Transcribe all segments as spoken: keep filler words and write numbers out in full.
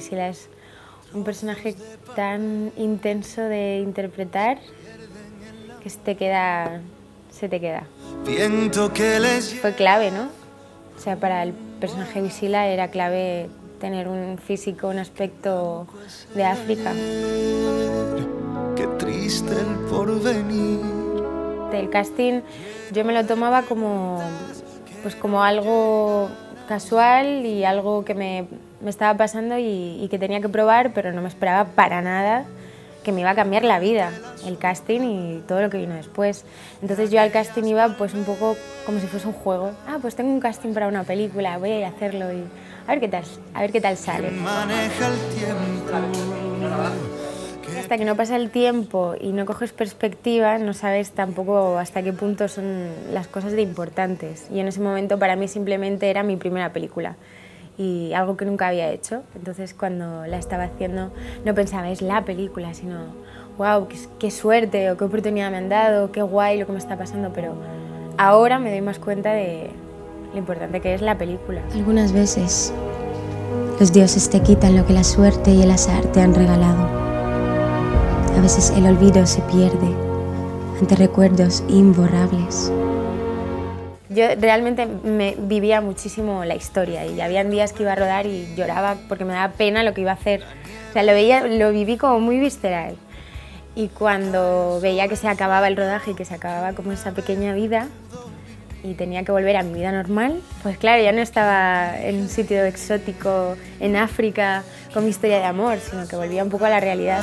Visila es un personaje tan intenso de interpretar que se te queda, se te queda. Fue clave, ¿no? O sea, para el personaje Visila era clave tener un físico, un aspecto de África. Qué triste el porvenir. El casting yo me lo tomaba como, pues como algo casual y algo que me, me estaba pasando y, y que tenía que probar, pero no me esperaba para nada que me iba a cambiar la vida, el casting y todo lo que vino después. Entonces yo al casting iba pues un poco como si fuese un juego. Ah, pues tengo un casting para una película, voy a ir a hacerlo y a ver qué tal, a ver qué tal sale. Maneja el tiempo. Hasta que no pasa el tiempo y no coges perspectiva, no sabes tampoco hasta qué punto son las cosas de importantes. Y en ese momento para mí simplemente era mi primera película y algo que nunca había hecho. Entonces cuando la estaba haciendo no pensaba es la película, sino wow, qué, qué suerte o qué oportunidad me han dado, qué guay lo que me está pasando. Pero ahora me doy más cuenta de lo importante que es la película. Algunas veces los dioses te quitan lo que la suerte y el azar te han regalado. A veces el olvido se pierde ante recuerdos imborrables. Yo realmente me vivía muchísimo la historia y había días que iba a rodar y lloraba porque me daba pena lo que iba a hacer. O sea, lo, veía, lo viví como muy visceral. Y cuando veía que se acababa el rodaje y que se acababa como esa pequeña vida y tenía que volver a mi vida normal, pues claro, ya no estaba en un sitio exótico en África con mi historia de amor, sino que volvía un poco a la realidad.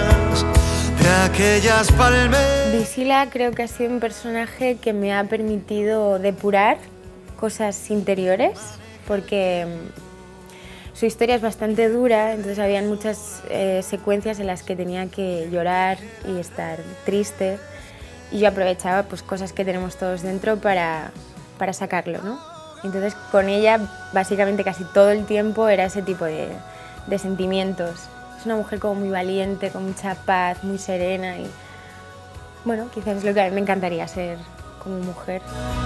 Visila creo que ha sido un personaje que me ha permitido depurar cosas interiores, porque su historia es bastante dura, entonces habían muchas eh, secuencias en las que tenía que llorar y estar triste, y yo aprovechaba pues, cosas que tenemos todos dentro para, para sacarlo, ¿no? Entonces con ella básicamente casi todo el tiempo era ese tipo de, de sentimientos. Es una mujer como muy valiente, con mucha paz, muy serena y bueno, quizás es lo que a mí me encantaría ser como mujer.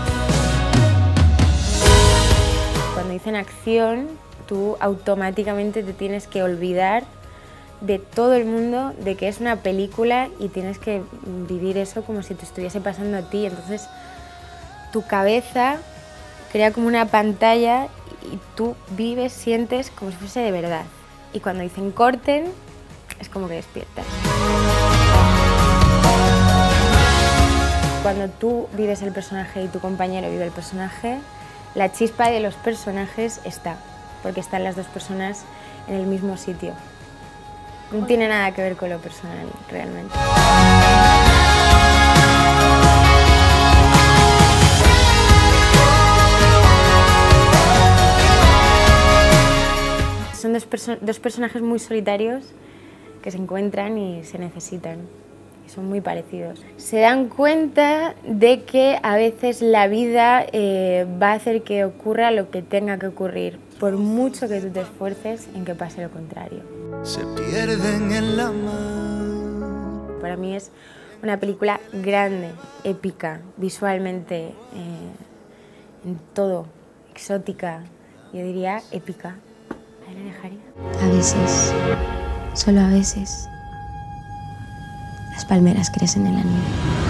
Cuando dicen acción, tú automáticamente te tienes que olvidar de todo el mundo, de que es una película y tienes que vivir eso como si te estuviese pasando a ti. Entonces tu cabeza crea como una pantalla y tú vives, sientes como si fuese de verdad. Y cuando dicen corten, es como que despiertas. Cuando tú vives el personaje y tu compañero vive el personaje, la chispa de los personajes está, porque están las dos personas en el mismo sitio. No tiene nada que ver con lo personal, realmente. Son dos, perso dos personajes muy solitarios que se encuentran y se necesitan. Y son muy parecidos. Se dan cuenta de que a veces la vida eh, va a hacer que ocurra lo que tenga que ocurrir, por mucho que tú te esfuerces en que pase lo contrario. Se pierden en la mar. Para mí es una película grande, épica, visualmente, eh, en todo, exótica, yo diría épica. Ahí la dejaría. A veces, solo a veces, las palmeras crecen en la nieve.